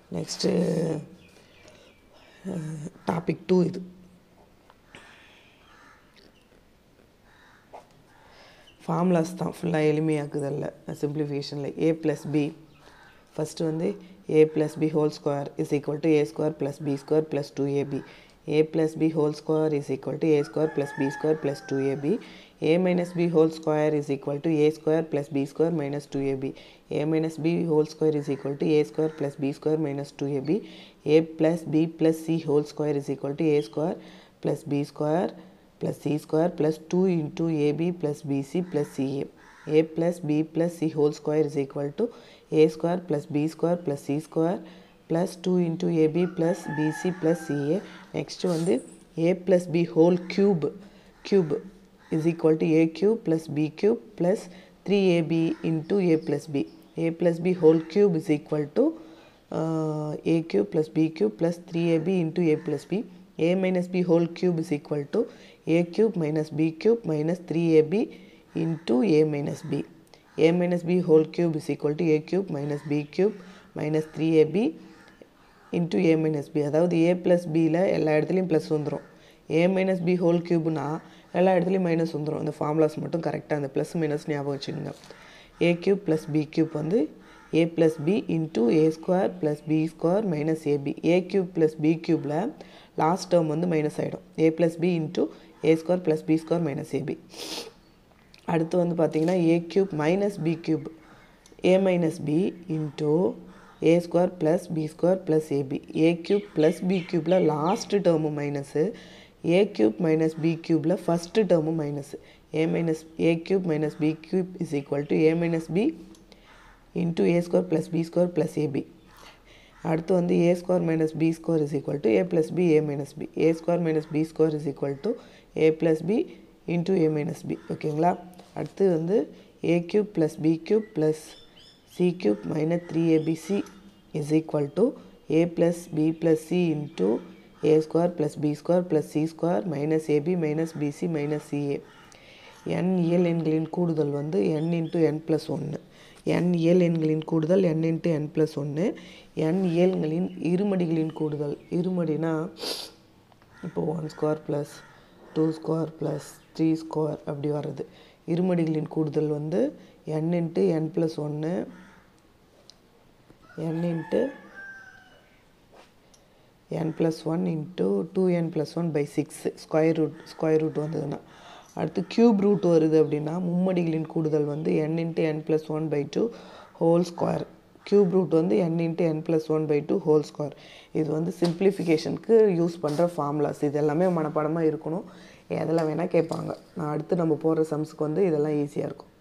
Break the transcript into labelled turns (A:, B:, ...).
A: Next topic 2 இது. Formulas தான் ஃபுல்லாக எளிமையாக்குதல்ல சிம்பிளிஃபிகேஷனில் a + b. ஃபஸ்ட்டு வந்து a + b whole square is equal to a square plus b square plus 2ab. a + b whole square is equal to a square plus b square plus 2ab. a minus b whole square is equal to a square plus b square minus 2ab. a minus b whole square is equal to a square plus b square minus 2ab. a plus b plus c whole square is equal to a square plus b square plus c square plus 2 into ab plus bc plus ca. a plus b plus c whole square is equal to a square plus b square plus c square plus 2 into ab plus bc plus ca. Next வந்து a plus b whole cube is equal to a cube plus b cube plus 3ab into a plus b. a plus b whole cube is equal to a cube plus b cube plus 3ab into a plus b. a minus b whole cube is equal to a cube minus b cube minus 3ab into a minus b. a minus b whole cube is equal to a cube minus b cube minus 3ab into a minus b. அதாவது a plus bல எல்லா இடத்துலையும் plus வந்துடும். a minus b whole cubeனா எல்லா இடத்துலையும் minus வந்துடும். இந்த formulas மட்டும் கரெக்டாக அந்த ப்ளஸ் மைனஸ் ஞாபகம் வச்சுக்கோங்க. a cube plus b cube வந்து a plus b into a square plus b square minus ab. a cube plus b cubeல லாஸ்ட் டேர்ம் வந்து மைனஸ் ஆகிடும். a plus b into a square plus b square minus ab. அடுத்து வந்து பார்த்திங்கன்னா a cube minus b cube a minus b into a square plus b square plus ab. a cube plus b cubeல last term minus, a cube minus b cubeல first term minus. a cube minus b cube is equal to a minus b into a square plus b square plus ab. அடுத்து வந்து a square minus b square is equal to a plus b a minus b. a square minus b square is equal to a plus b into a minus b. ஓகேங்களா? அடுத்து வந்து a cube plus b cube plus c cube minus 3abc is equal to a plus b plus c into a square plus b square plus c square minus ab minus bc minus ca. n இயல் எண்களின் கூடுதல் வந்து n into n plus 1. n இயல் எண்களின் கூடுதல் n into n plus 1. n இயல்களின் இருமடிகளின் கூடுதல், இருமடினா இப்போ 1 square plus 2 square plus 3 square அப்படி வர்றது. இருமடிகளின் கூடுதல் வந்து n into n plus 1 n into n plus 1 into 2n plus 1 by 6 square root வந்ததுன்னா. அடுத்து க்யூப் ரூட் வருது அப்படின்னா மும்மடிகளின் கூடுதல் வந்து n into n plus 1 by 2 whole square. Cube root வந்து n into n plus 1 by 2 whole square. இது வந்து சிம்பிளிஃபிகேஷனுக்கு use பண்ணுற ஃபார்முலாஸ். இது எல்லாமே மனப்பாடமாக இருக்கணும். எதெல்லாம் வேணால் கேட்பாங்க. நான் அடுத்து நம்ம போகிற சம்ஸுக்கு வந்து இதெல்லாம் ஈஸியாக இருக்கும்.